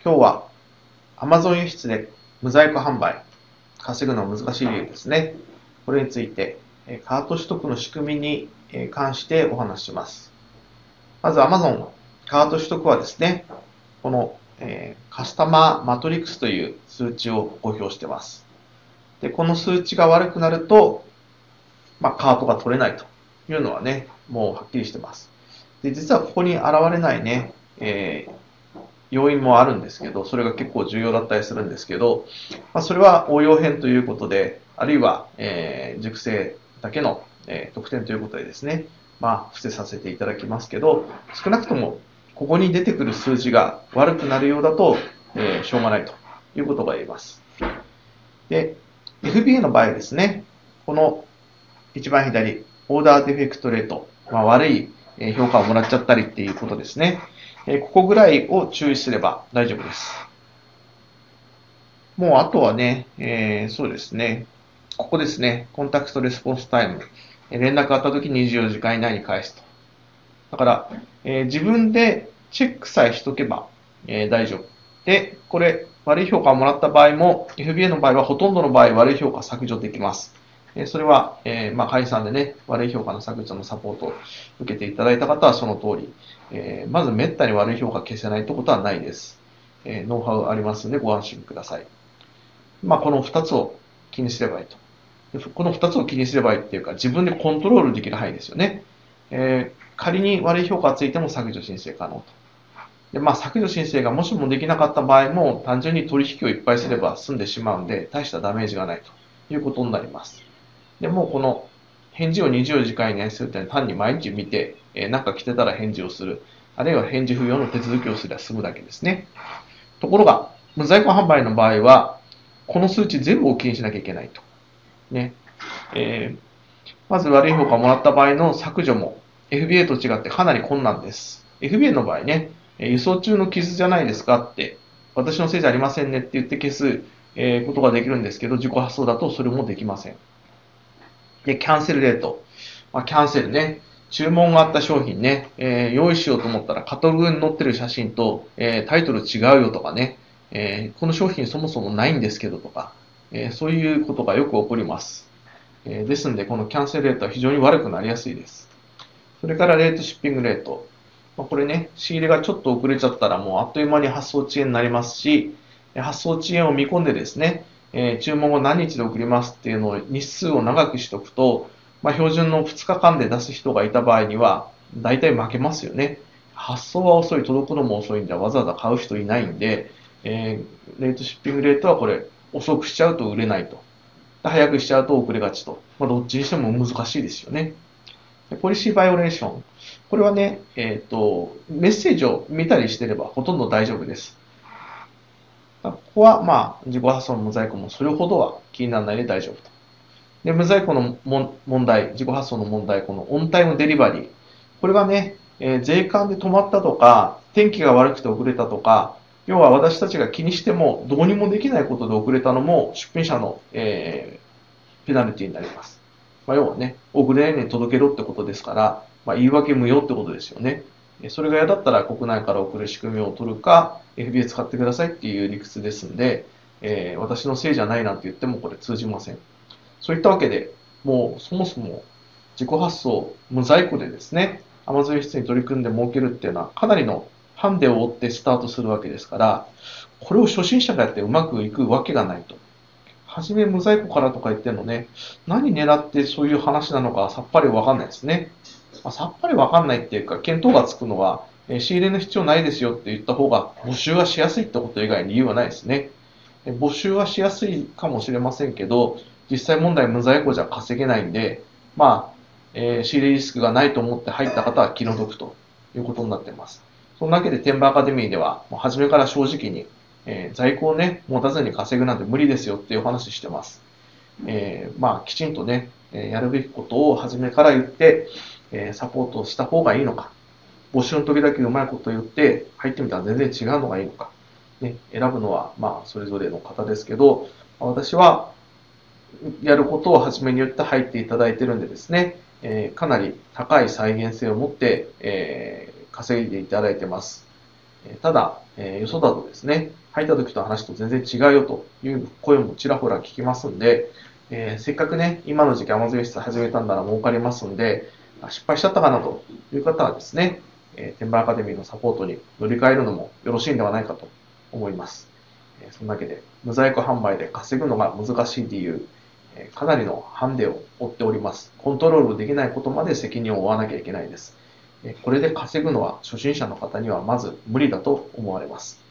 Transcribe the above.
今日は Amazon 輸出で無在庫販売、稼ぐのは難しい理由ですね。これについて、カート取得の仕組みに関してお話しします。まず Amazon のカート取得はですね、このカスタマーマトリックスという数値を公表しています。で、この数値が悪くなると、カートが取れないというのはね、もうはっきりしてます。で、実はここに現れないね、要因もあるんですけど、それが結構重要だったりするんですけど、それは応用編ということで、あるいは、熟成だけの、特典ということでですね、伏せさせていただきますけど、少なくともここに出てくる数字が悪くなるようだと、しょうがないということが言えます。で、FBA の場合ですね、この一番左、オーダーディフェクトレート、悪い評価をもらっちゃったりっていうことですね。ここぐらいを注意すれば大丈夫です。もうあとはね、そうですね、ここですね、コンタクトレスポンスタイム。連絡あった時24時間以内に返すと。だから、自分でチェックさえしとけば、大丈夫。で、これ、悪い評価をもらった場合も、FBA の場合はほとんどの場合悪い評価削除できます。それは、会員さんでね、悪い評価の削除のサポートを受けていただいた方はその通り、まず滅多に悪い評価消せないってことはないです。ノウハウありますのでご安心ください。この2つを気にすればいいと。この2つを気にすればいいっていうか、自分でコントロールできる範囲ですよね。仮に悪い評価がついても削除申請可能と。で、削除申請がもしもできなかった場合も、単純に取引をいっぱいすれば済んでしまうんで、大したダメージがないということになります。で、もうこの返事を24時間以内にするって単に毎日見て、なんか来てたら返事をする。あるいは返事不要の手続きをすれば済むだけですね。ところが、無在庫販売の場合は、この数値全部を気にしなきゃいけないと。ね。まず悪い評価をもらった場合の削除も FBA と違ってかなり困難です。FBA の場合ね、輸送中の傷じゃないですかって、私のせいじゃありませんねって言って消すことができるんですけど、自己発送だとそれもできません。で、キャンセルレート。キャンセルね。注文があった商品ね、用意しようと思ったらカタログに載ってる写真と、タイトル違うよとかね、この商品そもそもないんですけどとか、そういうことがよく起こります。ですので、このキャンセルレートは非常に悪くなりやすいです。それからレートシッピングレート。これね、仕入れがちょっと遅れちゃったらもうあっという間に発送遅延になりますし、発送遅延を見込んでですね、注文を何日で送りますっていうのを日数を長くしておくと、標準の2日間で出す人がいた場合には、大体負けますよね。発送は遅い、届くのも遅いんじゃわざわざ買う人いないんで、レートシッピングレートはこれ遅くしちゃうと売れないと。早くしちゃうと遅れがちと。どっちにしても難しいですよね。ポリシーバイオレーション。これはね、メッセージを見たりしてればほとんど大丈夫です。ここは自己発送の無在庫もそれほどは気にならないで大丈夫と。で、無在庫の問題、自己発送の問題、このオンタイムデリバリー。これがね、税関で止まったとか、天気が悪くて遅れたとか、要は私たちが気にしてもどうにもできないことで遅れたのも出品者の、ペナルティになります。要はね、遅れないように届けろってことですから、言い訳無用ってことですよね。それが嫌だったら国内から送る仕組みを取るか、FBA 使ってくださいっていう理屈ですんで、私のせいじゃないなんて言ってもこれ通じません。そういったわけで、もうそもそも自己発送、無在庫でですね、Amazon 輸出に取り組んで儲けるっていうのはかなりのハンデを追ってスタートするわけですから、これを初心者がやってうまくいくわけがないと。はじめ無在庫からとか言ってるのね、何狙ってそういう話なのかさっぱりわかんないですね。さっぱりわかんないっていうか、見当がつくのは、仕入れの必要ないですよって言った方が募集がしやすいってこと以外に理由はないですね。募集はしやすいかもしれませんけど、実際問題無在庫じゃ稼げないんで、仕入れリスクがないと思って入った方は気の毒ということになっています。そのわけで、テンバーアカデミーでは、初めから正直に、在庫をね、持たずに稼ぐなんて無理ですよっていうお話してます。きちんとね、やるべきことを初めから言って、サポートした方がいいのか、募集の時だけうまいこと言って入ってみたら全然違うのがいいのか、ね、選ぶのはそれぞれの方ですけど、私はやることを初めに言って入っていただいてるんでですね、かなり高い再現性を持って、稼いでいただいてます。 ただ、よそだとですね、入った時と話と全然違うよという声もちらほら聞きますんで、せっかくね、今の時期 Amazon 輸出始めたんなら儲かりますんで、失敗しちゃったかなという方はですね、転売アカデミーのサポートに乗り換えるのもよろしいんではないかと思います。そんなわけで、無在庫販売で稼ぐのが難しい理由、かなりのハンデを負っております。コントロールできないことまで責任を負わなきゃいけないです。これで稼ぐのは初心者の方にはまず無理だと思われます。